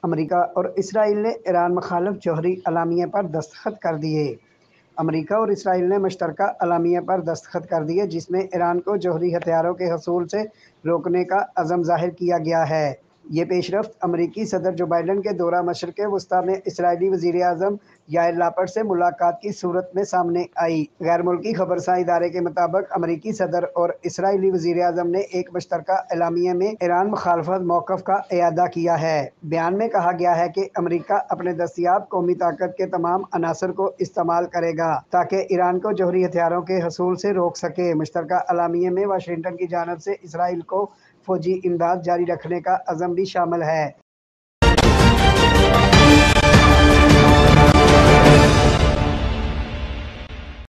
America और Israel ने Iran मुखालिफ जौहरी अलामिया पर दस्तखत कर दिए। अमेरिका और इसराइल ने मुश्तरका अलामिया पर दस्तखत कर दिए, जिसमें ईरान को जौहरी हथियारों के हसूल से रोकने का अज़म ज़ाहिर किया गया है। ये पेशरफ्त अमरीकी सदर जो बाइडन के दौरा मशरिक़ वस्ती में इसराइली वज़ीर आज़म याइर लापिड से मुलाकात की सूरत में सामने आई। गैर मुल्की खबरसां इदारे के मुताबिक अमरीकी सदर और इसराइली वज़ीर आज़म ने एक मुश्तरका एलामिया में ईरान मुखालफत मौक़िफ़ का इयादा किया है। बयान में कहा गया है कि अमरीका अपने दस्तियाब कौमी ताकत के तमाम अनासर को इस्तेमाल करेगा ताकि ईरान को जौहरी हथियारों के हसूल से रोक सके। मुश्तरका अलामिया में वाशिंगटन की जानिब से इसराइल को फ़ौजी इमदाद जारी रखने का अज़म भी शामिल है।